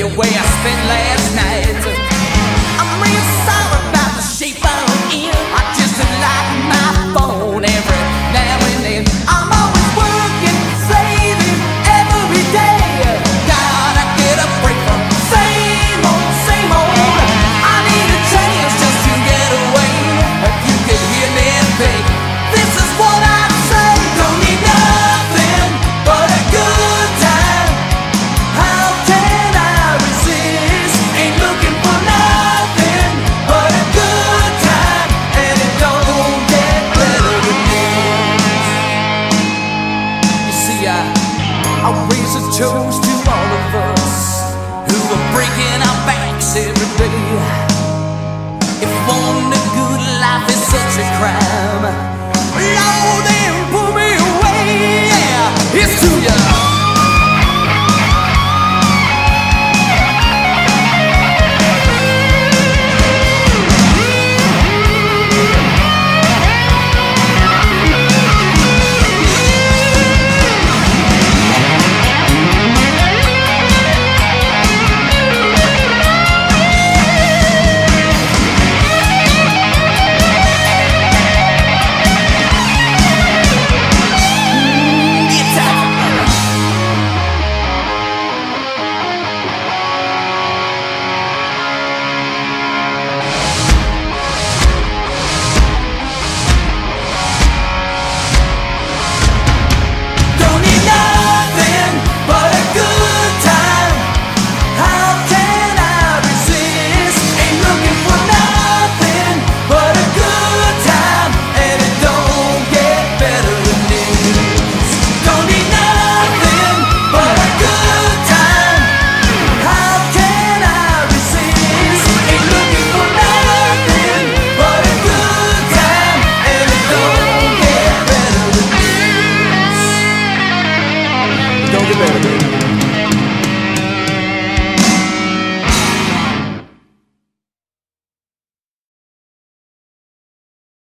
you where I spent last night. I'm real sorry about the shape I'm in. I just like my phone every now and then. I'm always working, saving every day. Gotta get a break from same old, same old. I need a chance just to get away. If you could hear me think, this is what I say. Don't need nothing but a good time. How can I resist? Ain't looking for nothing but a good time, and it don't get better than this. You see, I raise a toast to all of us who are breaking our backs every day. If wanting a good life is such a crime, Lord, then pull me away. Yeah, it's too young.